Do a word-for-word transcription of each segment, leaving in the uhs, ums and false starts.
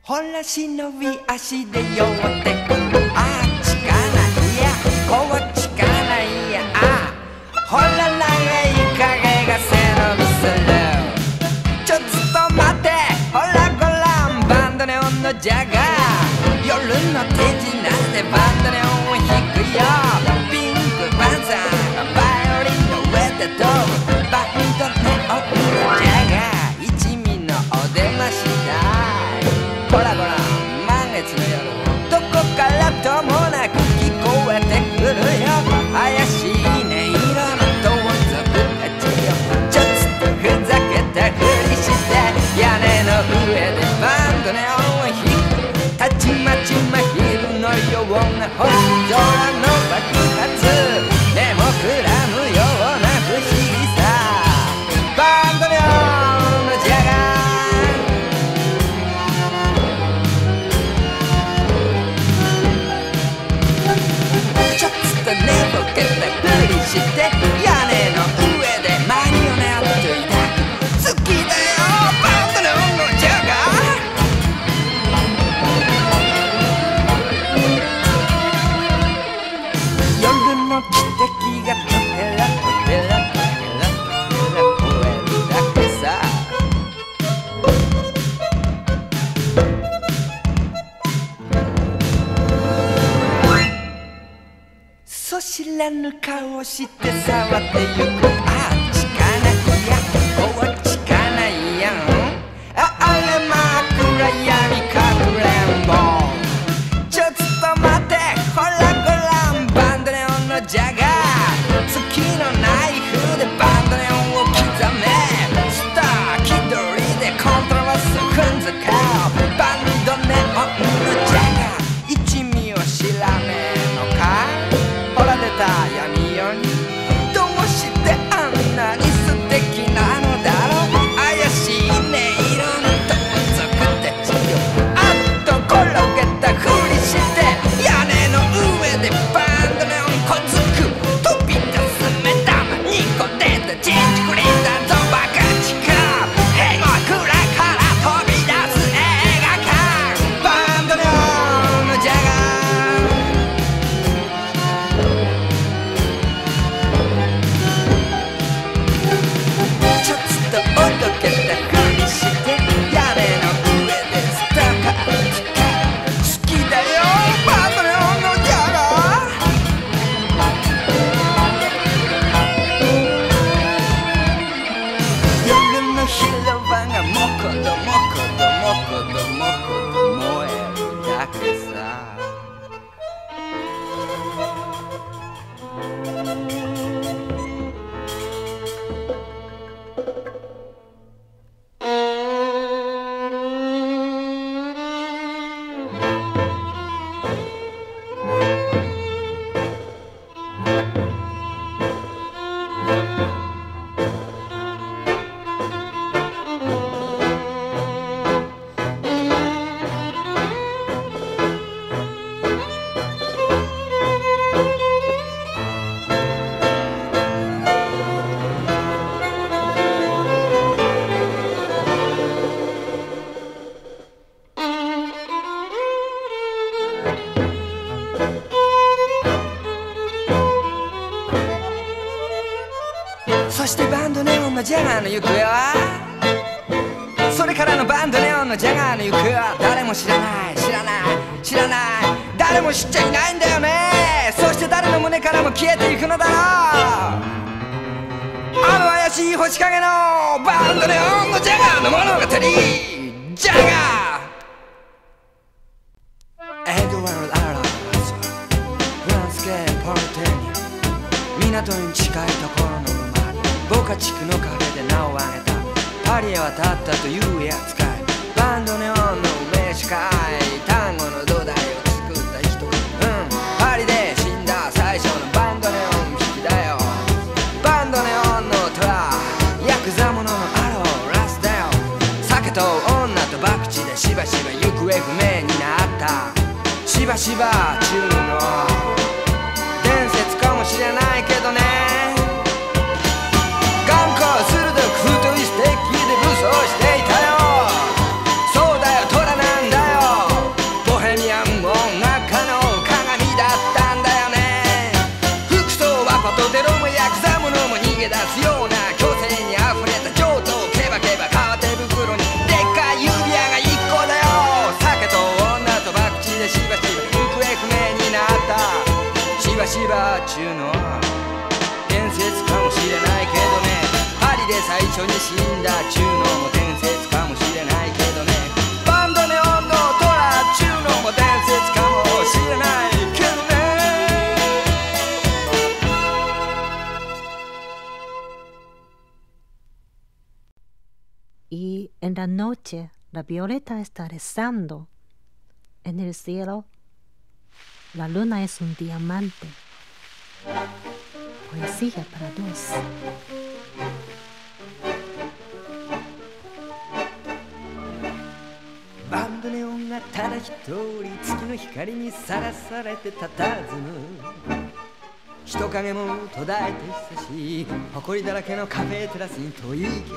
ほら忍び足で寄ってくる。あっちかないやこっちかないや。あほら長い影が背伸びする。ちょっと待ってほらごらんバンドネオンのジャガー。夜の手品でバンドネオンを弾くよ。ピンクパンサーがバイオリンの上で飛ぶ。バンドネオンのジャガー一味のお出ましだ。ほらごらん満月の夜どこからともなく聞こえてくるよ。怪しい音色の盗賊たちよ。ちょっとふざけたふりして屋根の上でバンドネオンを弾く。たちまち真昼のような星空の爆発。目もくらむような不思議さ。バンドネオンのジャガー。ちょっと寝ぼけたふりして屋根の上でマリオネット抱く。好きだよバンドネオンのジャガー。夜の汽笛がトヘラトヘラトヘラトヘラ吠えるだけさ。そ知らぬ顔して触ってゆく。あっちかないやこっちかないやん。ああれ真っ暗闇かくれんぼ。ちょっと待ってほらごらんバンドネオンのジャガー。月のナイフでバンドネオンを刻め。スター気取りでコントラバス踏んづかう。バンドネオンのジャガー一味を知らねえのか。ほら出た闇夜にどうしてあんなに素敵なのだろう。怪しい音色の盗賊たちよ。あっと転げたふりして屋根の上でバンドネオンこづく。飛び出す目玉にこ出たチンチクリンだぞバカチカ。ヘイ枕から飛び出す映画館。バンドネオンのジャガー。ちょっとおどけたふりして屋根の上でスタカチカ。好きだよバンドネオンのジャガー。夜の広場がもこどもこどもこどもこど燃えるだけさ。そしてバンドネオンのジャガーの行方は。それからのバンドネオンのジャガーの行方は誰も知らない知らない知らない。誰も知っちゃいないんだよね。そして誰の胸からも消えていくのだろう。あの怪しい星影のバンドネオンのジャガーの物語。ジャガーエドワード・アラーズフランス系ポルテニア。港に近いところのボカ地区のカフェで名を挙げた。パリへ渡ったというやつかい。バンドネオンの上しかい。単語の土台を作った人。うんパリで死んだ最初のバンドネオン弾きだよ。バンドネオンの虎ヤクザ者のアローラスだよ。酒と女と博打でしばしば行方不明になった。しばしば中の伝説かもしれないけどね。頑固鋭く太いステッキで武装していたよ。そうだよ虎なんだよ。 っちゅうの伝説かもしれないけどね、パリで最初に死んだっちゅうのも伝説かもしれないけどね、バンドネオンのトラっちゅうのも伝説かもしれないけどね。 Y en la noche la violeta está rezando. En el cielo la luna es un diamante. Poesía para dos. バンドネオンがただ一人月の光にさらされて佇む、人影も途絶えて久しい埃だらけのカフェテラスに問い客、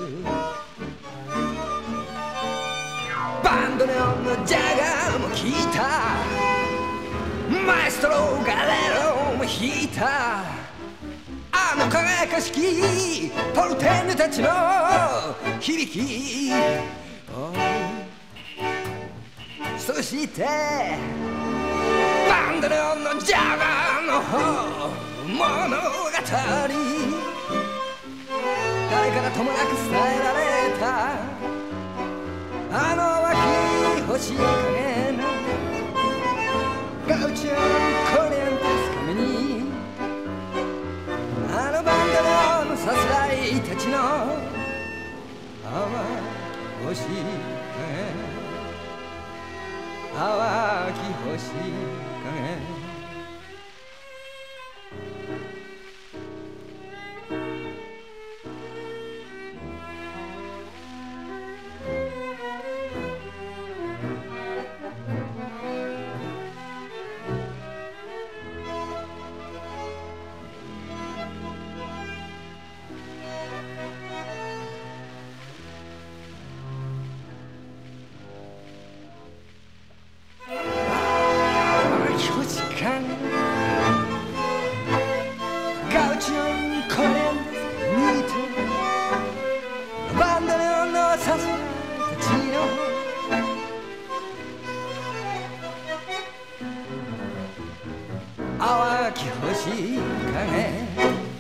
バンドネオンのジャガーも聴いた、マエストロガレロも弾いた、あの輝かしきポルテンヌたちの響き、そしてバンドネオンのジャガーの物語、誰からともなく伝えられたあの若き星影のガウチョンコリアンテスカメに、あのバンドネオンのさすらいたちの淡星影、淡き星影、淡き星影、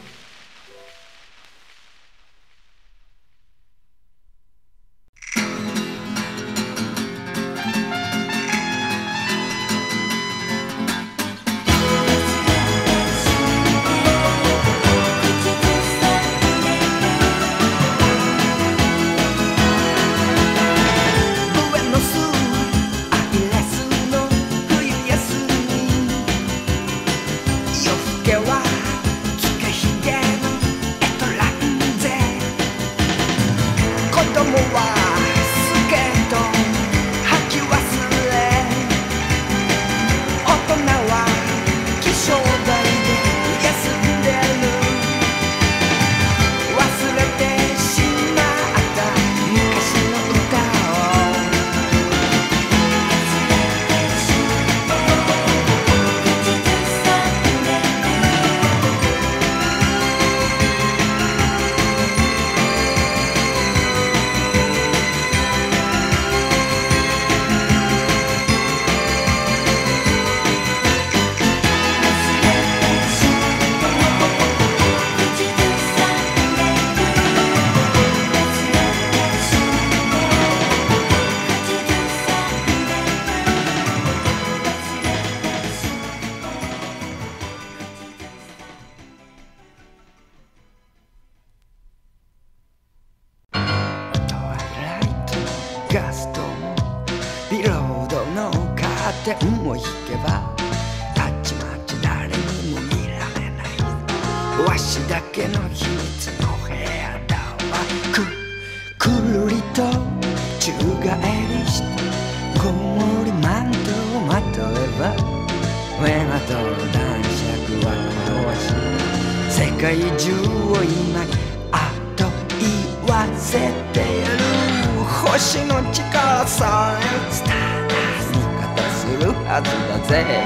ガストもビロードのカーテンを引けばたちまち誰にも見られないわしだけの秘密の部屋だわ。くくるりと宙返りしてこもりマントをまとえば目がとる男爵はこわし世界中を今にあと言わせてやる。星の力さえスターダス味方するはずだぜ。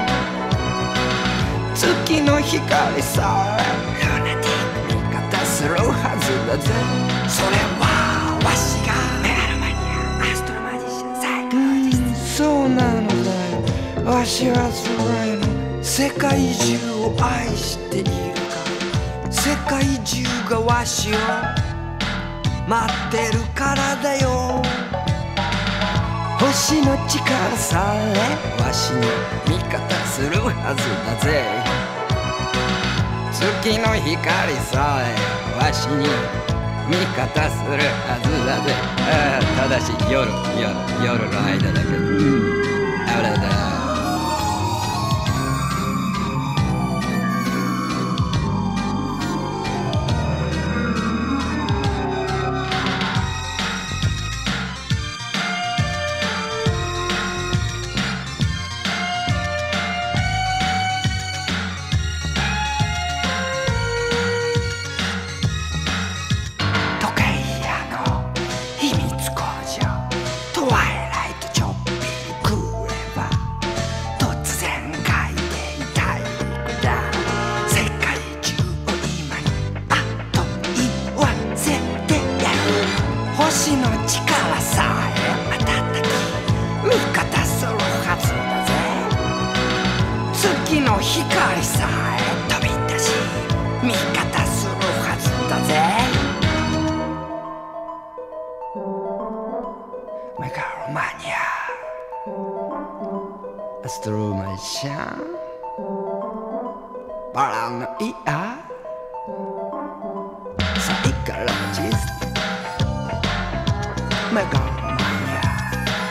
月の光さえルナティック味方するはずだぜ。それはわしがメガロマニアアストロマジシャンサイコロジスト。そうなのだよ、わしはそれの世界中を愛しているか、世界中がわしを待ってるからだよ。星の力さえわしに味方するはずだぜ。月の光さえわしに味方するはずだぜ。ああ、ただし夜夜夜の間だけど、うん、あれだ。星の力さえ瞬き味方するはずだぜ。月の光さえ飛び出し味方するはずだぜ。メガロマニアアストロマシャンバラのイヤサイカラジストメガロマニア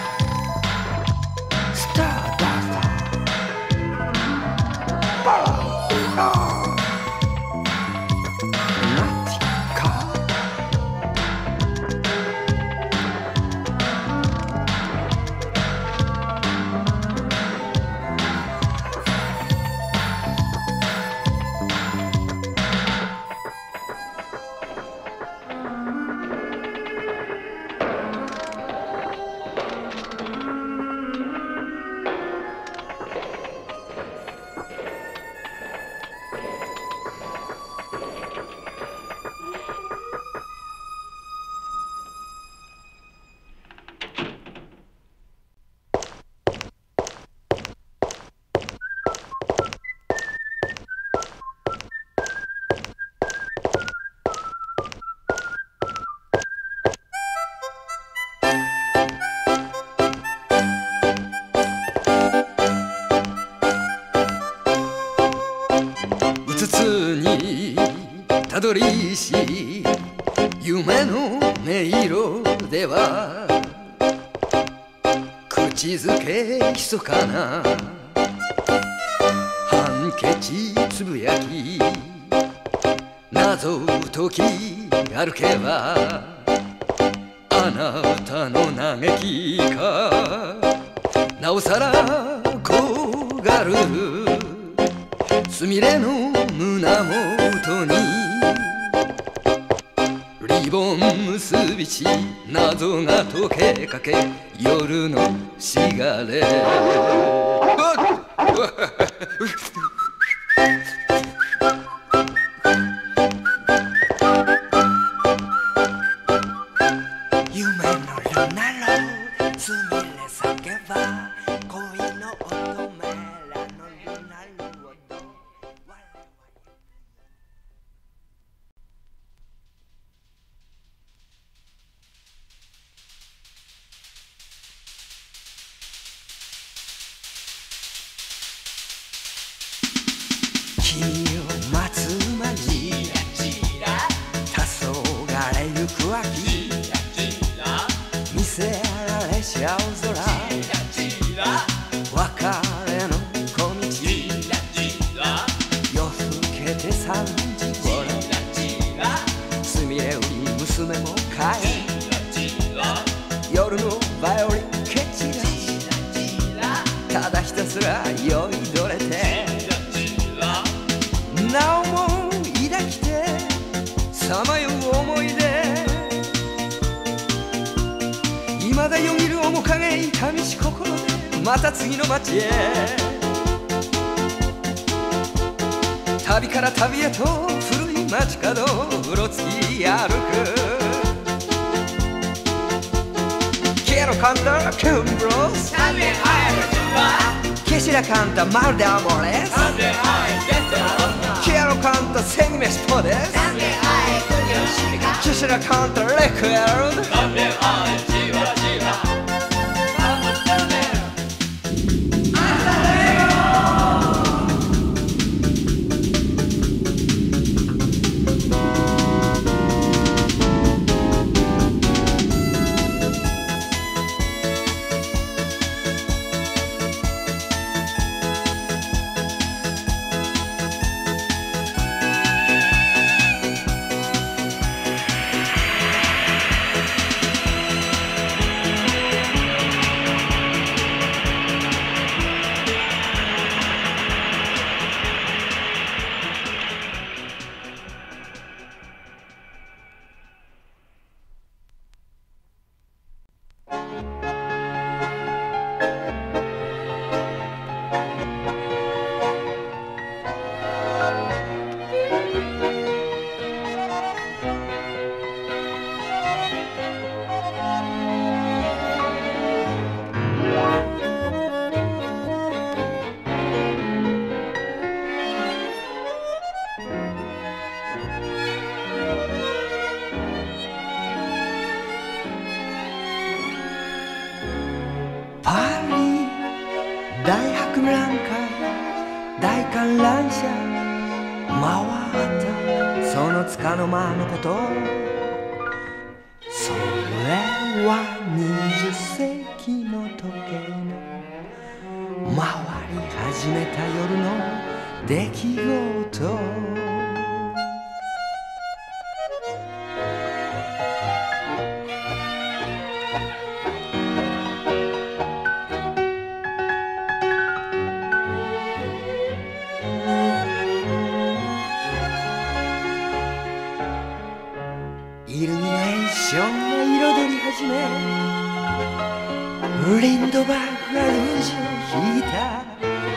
スターダストバラのイヤナティカうつつにたどりし夢の音色では口づけひそかなハンケチつぶやき謎解き歩けばあなたの嘆きかなおさら焦がるすみれの胸元にリボン結びし謎が解けかけ夜のしがれ夢のルナローすみれ叫ば恋の乙女らのルナロー君を待つ間に黄昏ゆく秋見せられし青空別れの小道夜更けてさんじごろすみれ売り娘も帰り夜のバイオリンケチラただひたすら酔いどれてなおも抱きてさまよう思い出未だよぎる面影痛みし心でまた次の街へ旅から旅へと古い街角うろつき歩くQuiero cantar cumbros también hay rumba que se Mira canta Mar de Amores, Quiero canta Seguime Spodes, Quisiera canta Recuerdo,大博覧会大観覧車回ったそのつかの間のことそれはにじゅっせいきの時計の回り始めた夜の出来事イルミネーションが彩り始めリンドバーグがルージュを引いた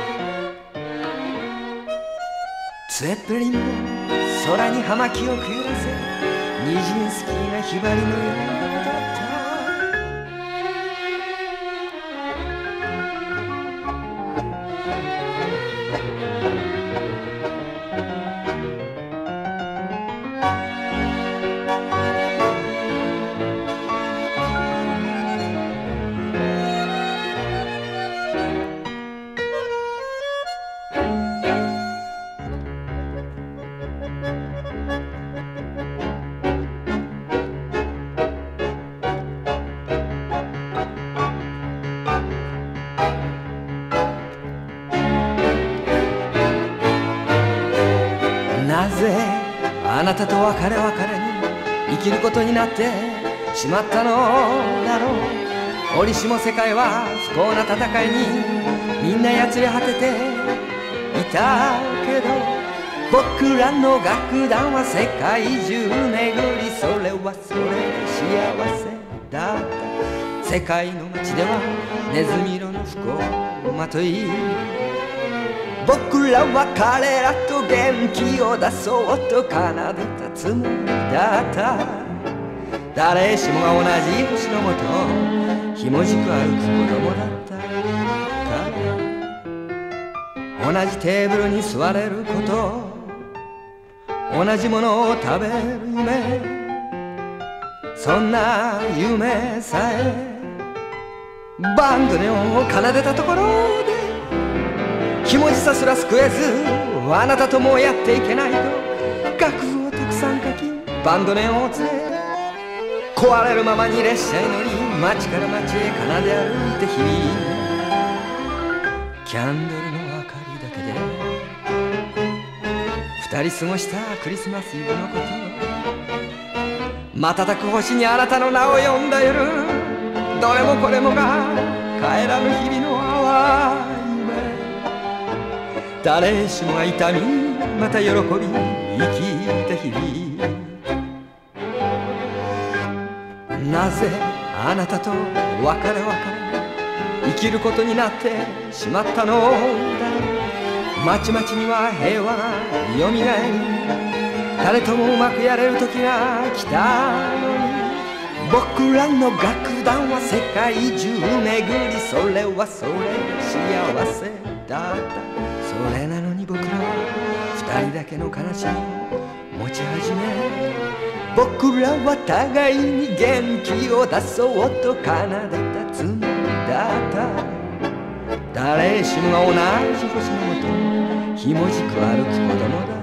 ツェッペリンも空に葉巻をくらせニジンスキーがひばりのように踊ったなぜあなたと別れ別れに生きることになってしまったのだろう折しも世界は不幸な戦いにみんなやつれ果てていたけど僕らの楽団は世界中巡りそれはそれで幸せだった世界の街ではネズミ色の服をまとい僕らは彼らと元気を出そうと奏でたつもりだった誰しもが同じ星のもとひもじく歩く子供だったから同じテーブルに座れること同じものを食べる夢そんな夢さえバンドネオンを奏でたところでひもじさすら救えずあなたともやっていけないと楽譜をたくさん書きバンドネオンを連れ壊れるままに列車に乗り街から街へ奏で歩いて日々キャンドルの明かりだけで二人過ごしたクリスマスイブのこと瞬く星にあなたの名を呼んだ夜どれもこれもが帰らぬ日々の淡い誰しもが痛みまた喜び生きた日々なぜあなたと別れ別れ生きることになってしまったのだろうまちまちには平和がよみがえり誰ともうまくやれる時が来たのに僕らの楽団は世界中巡り、それはそれ幸せだった。それなのに僕らは二人だけの悲しみを持ち始め、僕らは互いに元気を出そうと奏でたつもりだった。誰しもが同じ星のもとひもじく歩く子供だ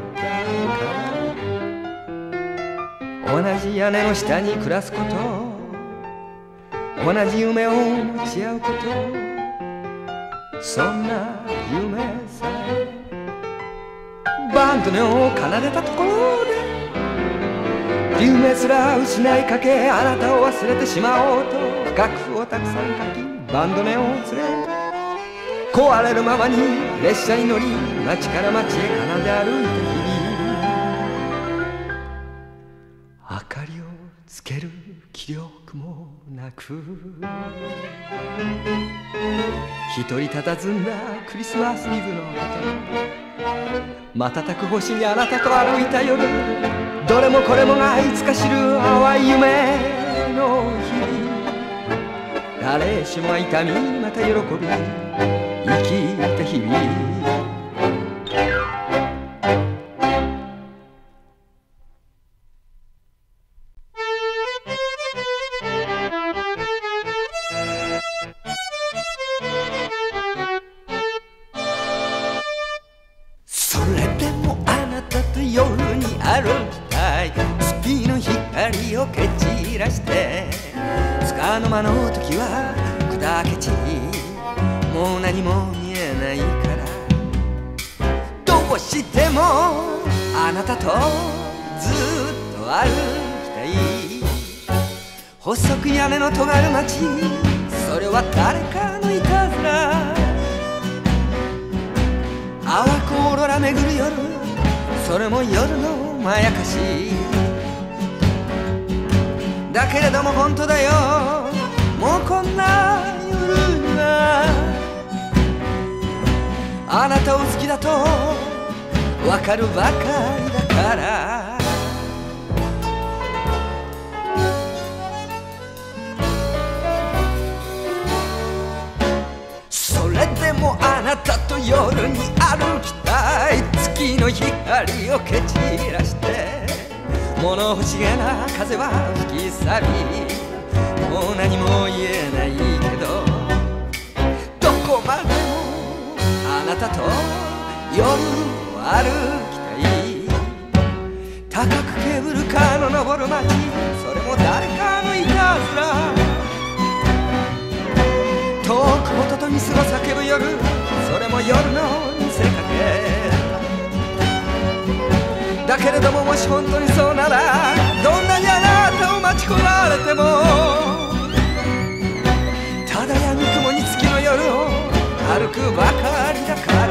ったから、同じ屋根の下に暮らすこと、同じ夢を持ち合うこと、そんな夢さえバンドの音を奏でたところで夢すら失いかけ、あなたを忘れてしまおうと楽譜をたくさん書き、バンドネオンを連れ壊れるままに列車に乗り、街から街へ奏で歩いた日々、明かりをつける気力もなく、一人佇んだクリスマスイブのこと、瞬く星にあなたと歩いた夜、どれもこれもがいつか知る淡い夢の日々、誰しもが痛みまた喜び生きた日々。それでもあなたと夜に歩きたい、月の光を蹴散らして、つかの間の時は砕け散り、もう何も見えないから、どうしてもあなたとずっと歩きたい。細く屋根の尖る街、それは誰かのいたずら。淡くオーロラ巡る夜、それも夜のまやかし。だけれども本当だよ、もうこんな夜にはあなたを好きだとわかるばかりだから。それでもあなたと夜に歩きたい、月の光を蹴散らして、物欲しげな風は吹き去り、もう何も言えないけど、どこまでもあなたと夜を歩きたい。高くケーブルカーの登る街、それも誰かのいたずら。遠く音とミスの叫ぶ夜、それも夜の見せかけ。だけれどももし本当にそうなら、どんなにあなたを待ち焦がれても、ただ闇雲に月の夜を歩くばかりだから。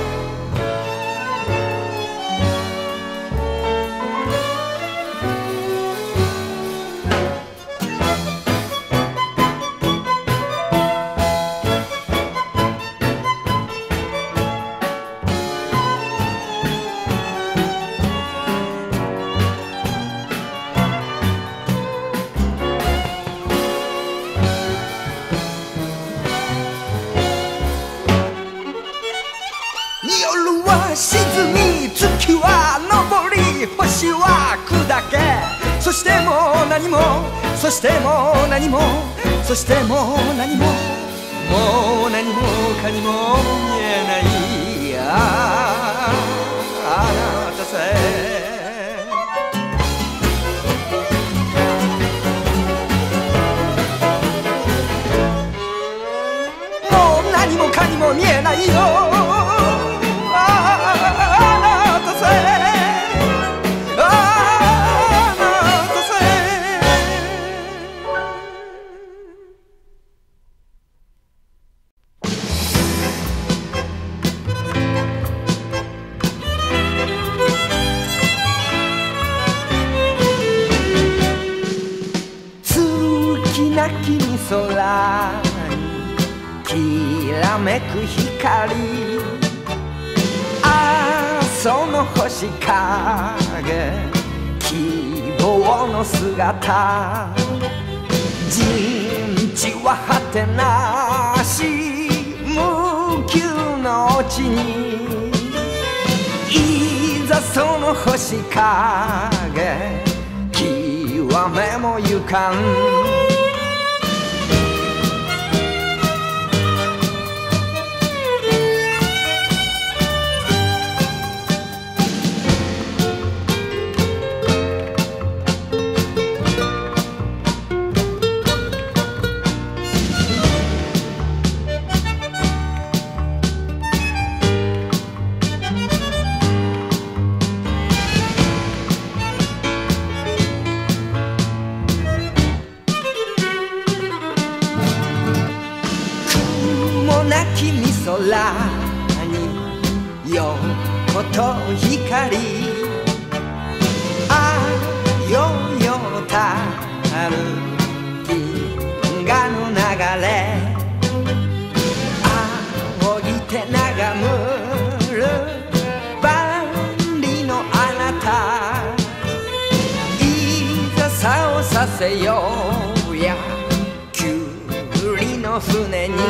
夜は沈み、月は昇り、星は砕け、そしてもう何も、そしてもう何も、そしてもう何も、もう何もかにも見えない。ああ、あなたさえもう何もかにも見えないよ。なきに空にきらめく光、ああその星影、希望王の姿人知は果てなし無休の地にいざその星影極めもゆかんなきみ空に横と光あよよたる銀河の流れ仰ぎて眺むる万里のあなたいざさをさせようやきゅうりの船に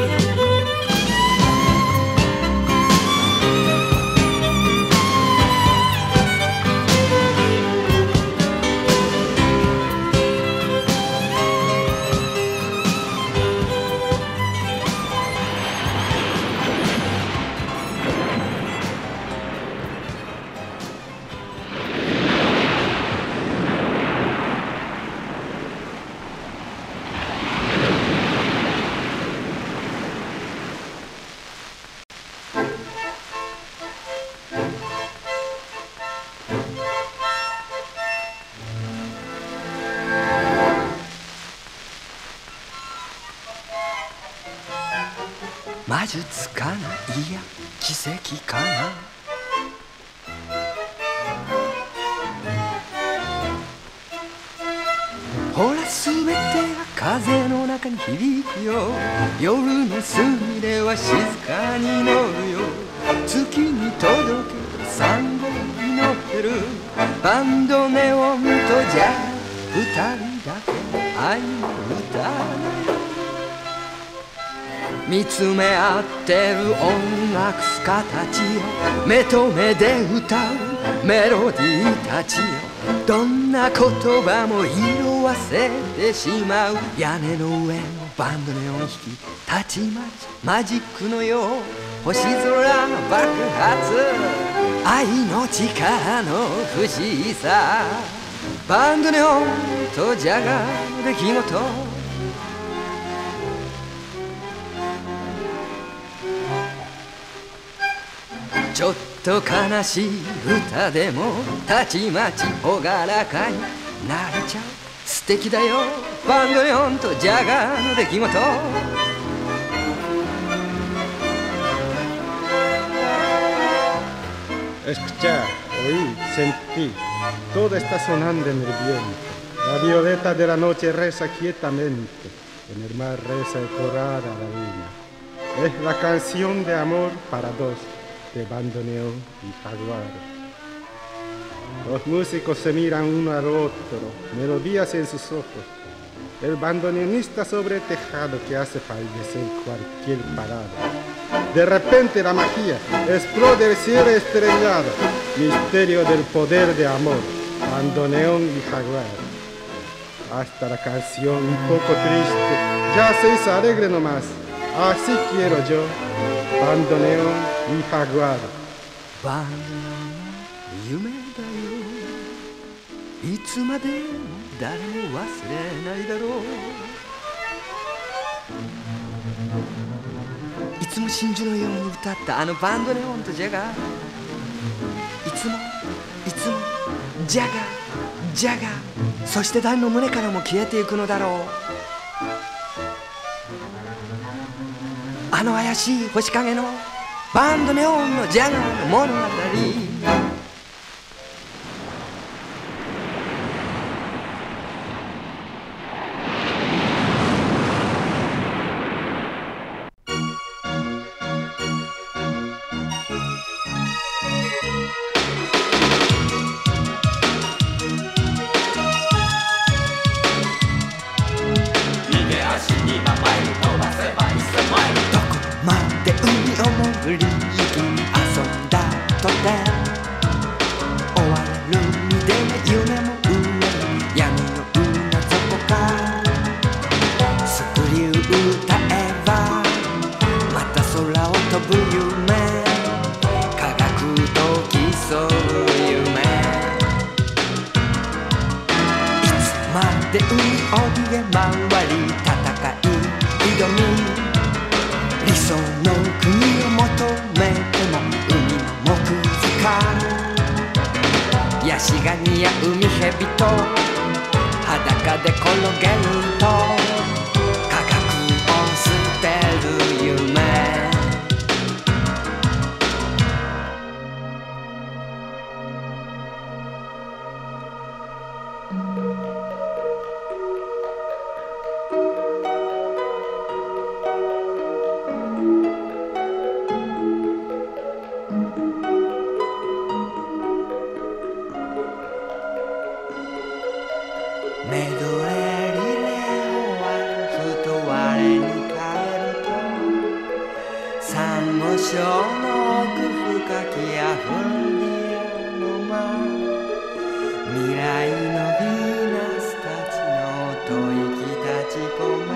魔術かないや奇跡かなほらすべてが風の中に響くよ夜のすみれは静かに乗るよ月に届けサンゴに乗ってるバンドネオンとじゃ二人だけの愛の歌見つめ合ってる音楽家たちよ目と目で歌うメロディーたちよどんな言葉も色あせてしまう屋根の上のバンドネオン引きたちまちマジックのよう星空の爆発愛の力の不思議さバンドネオンとジャガーの出来事ちょっと悲しい歌でもたちまち朗らかになれちゃう素敵だよバンドネオンとジャガーの出来事 Escuchar, oír, sentir, todo está sonando en el viento. La violeta de la noche reza quietamente, en el mar reza ecorada la luna. Es la canción de amor para dos, de bandoneón y jaguar. Los músicos se miran uno al otro, melodías en sus ojos. El bandoneonista sobre el tejado que hace fallecer cualquier parada. De repente la magia explota el cielo estrellado, misterio del poder de amor, bandoneón y jaguar. Hasta la canción un poco triste ya se hizo alegre nomás, así quiero yo, bandoneón y jaguar. バンドの夢だよいつまでも誰も忘れないだろういつも真珠のように歌ったあのバンドネオンとジャガーいつもいつもジャガージャガーそして誰の胸からも消えていくのだろうあの怪しい星影のバンドネオンのジャガーの物語り遊んだとて終わるにで夢も上闇のうな底かスクリュー歌えばまた空を飛ぶ夢科学と競う夢いつまで海を逃げ回り戦い挑み理想の国を求めても海の木塚ヤシガニや海蛇と裸で転げると科学を捨てる夢メドレーリレーはふと我に返るとサンゴ礁の奥深きアフリアの間未来のヴィーナスたちの吐息立ち込め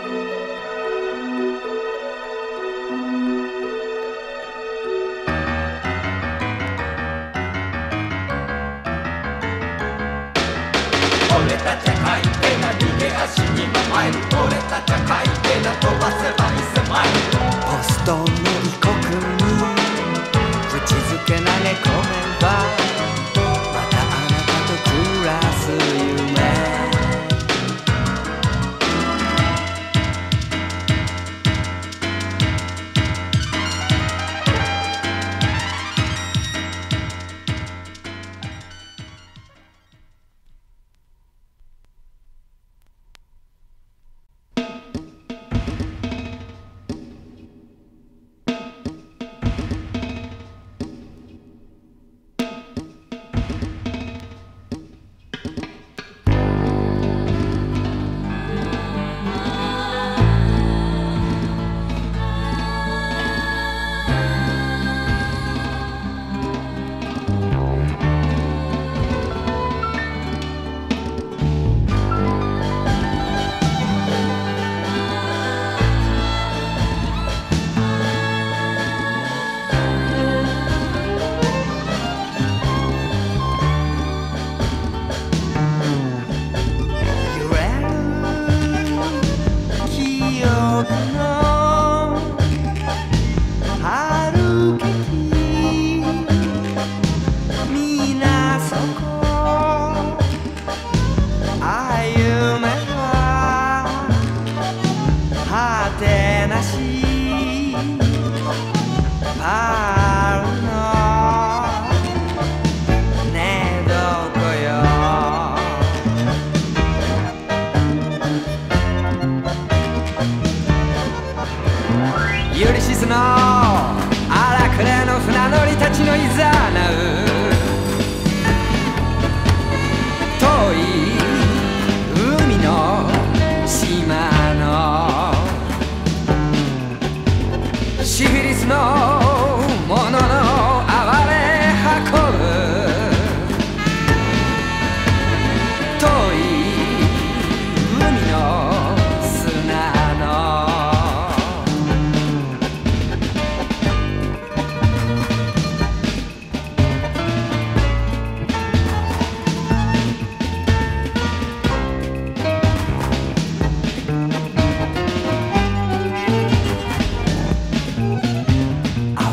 俺たちは海底な逃げ足にも参る俺たちは海底な飛ばせばいっせんマイルポストの異国に口づけ投げ込めばまたあなたと暮らす夢ユリシスの荒くれの船乗りたちのいざなう遠い海の島のシフィリスのものの哀れ運ぶ遠い海の砂の溢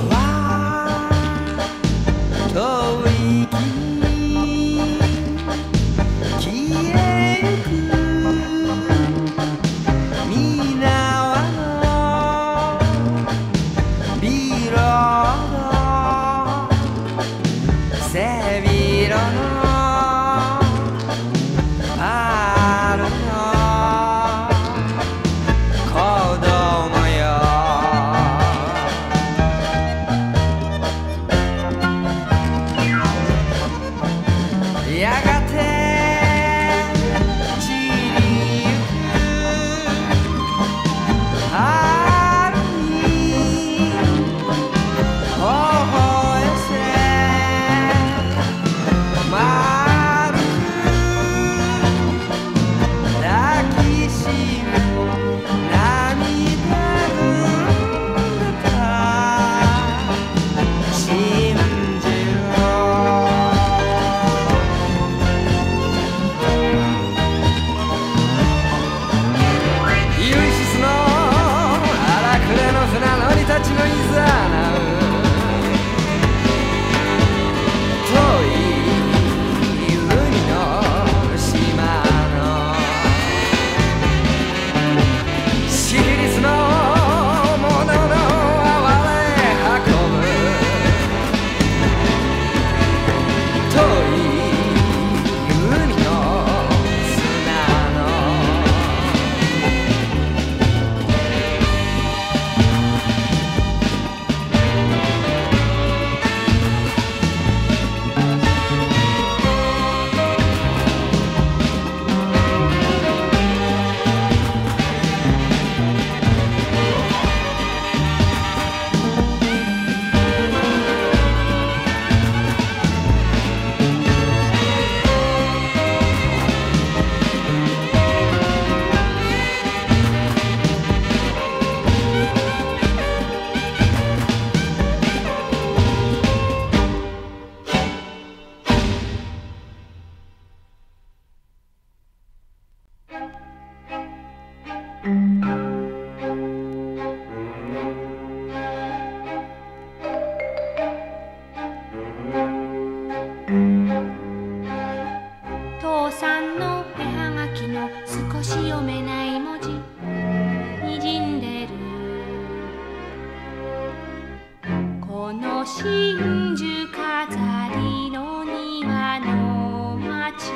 の真珠飾りの庭の街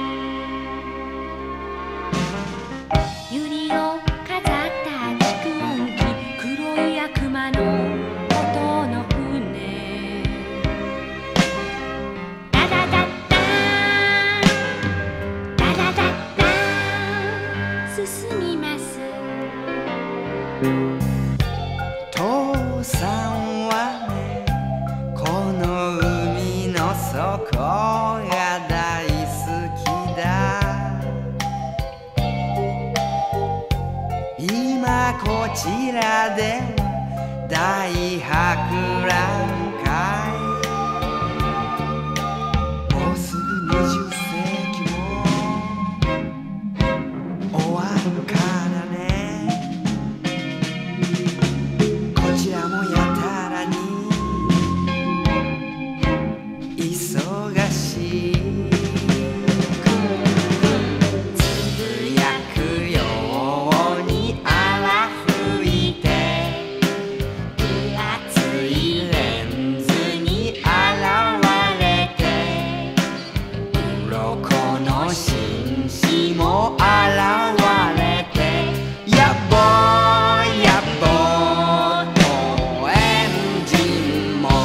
百合を飾った蓄音機黒い悪魔の音の船ダダダッダーダダダッダー進みます父さんはねこの海の底が大好きだ今こちらでは大博覧会もうすぐにじゅっ世紀も終わるからねこちらもやたらに忙しいつぶやくように荒吹いて分厚いレンズに現れて鱗の紳士も現れてやっぼーやっぼーとエンジンも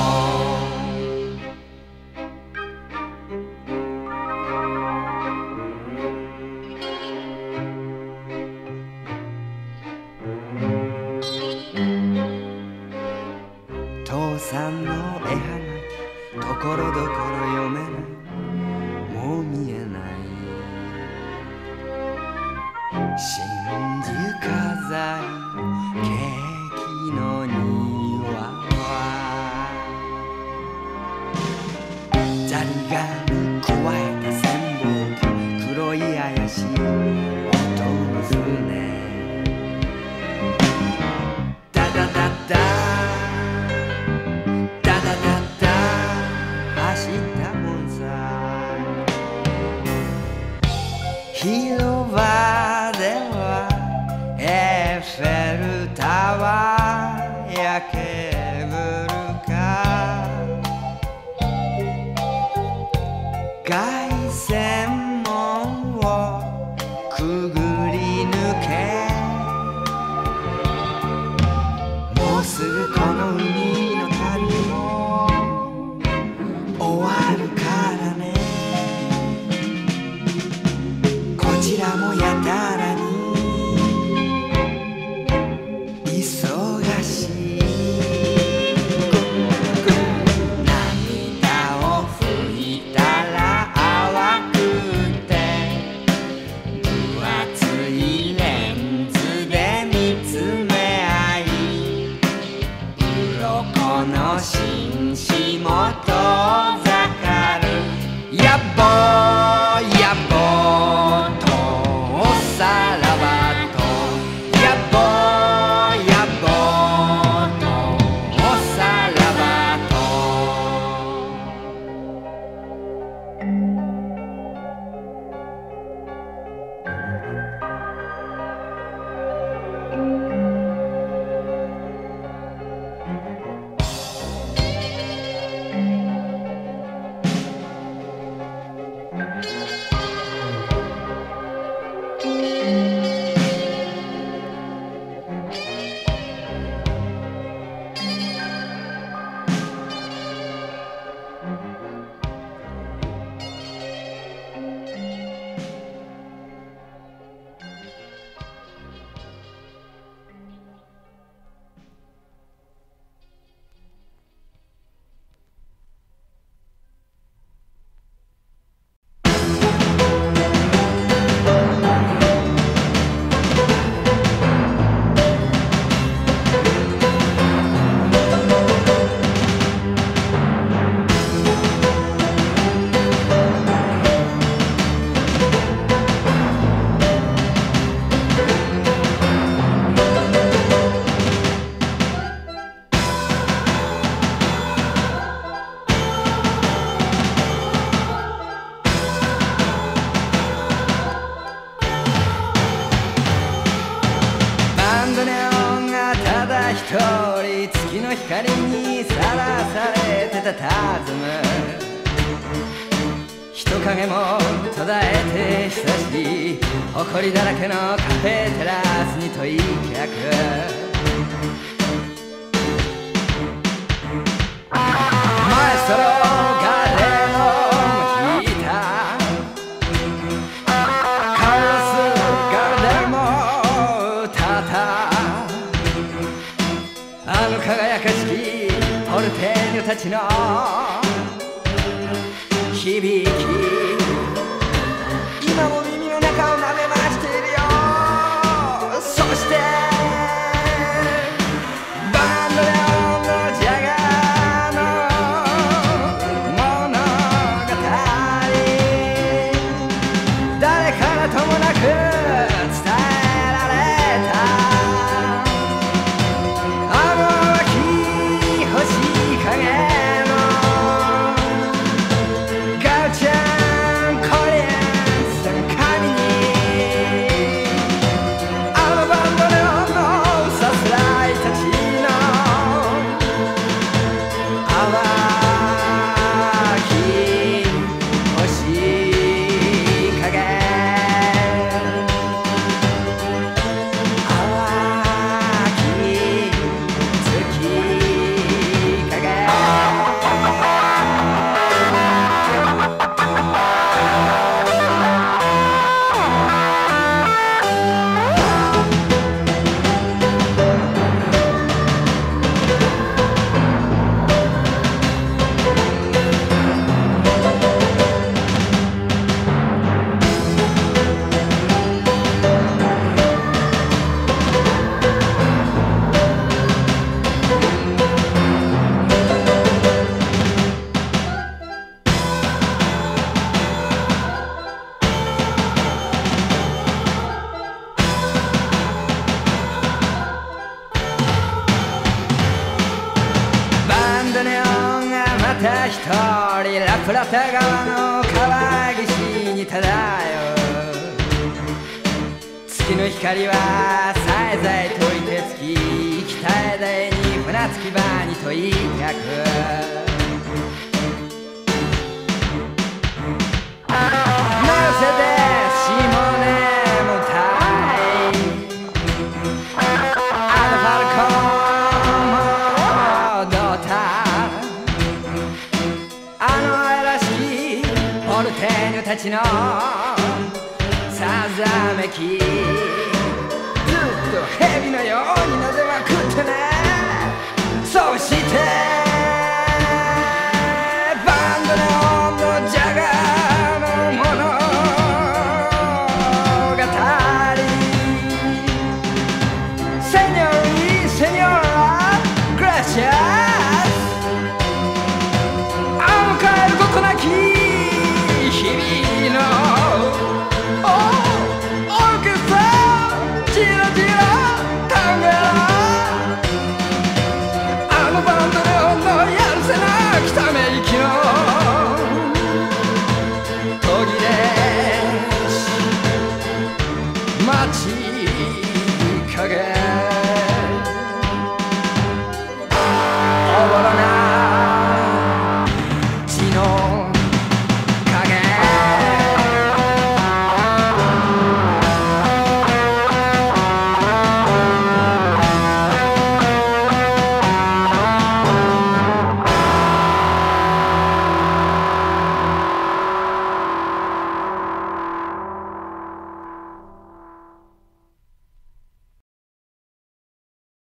父さんの絵はがきところどころ読めないもう見えない真珠飾りケーキの庭はザリガニくわえた潜望鏡黒い怪しい音の船ダダダッダダダダッダ走ったもんさ広場ではエッフェルタワーやケーブルカー凱旋門をくぐり抜けもうすぐこの海の旅も終わるからねこちらもやたらに忙しい涙を拭いたら淡くて分厚いレンズで見つめ合い鱗の紳士も遠ざかるやっぼーやっぼーとおさらばとやっぼーやっぼーとおさらばとり月の光にさらされてたたずむ人影も途絶えて久しい埃だらけのカフェテラスに問い客マエストロがレモンを引いたカルロスがレモンを歌ったあの輝かしきポルテーニョたちの響き今も耳の中を舐めましているよそしてバンドレオンのジャガーの物語誰からともなく伝えられたあの秋星影また一人ラプラタ川の川岸に漂う月の光はさえざえといてつき北へ台に船着き場に問い客なぜでしもねもたいあのファルコンも踊ったあの愛らしきポルテーニョたちのさざめきずっと蛇のようになぜは食ってね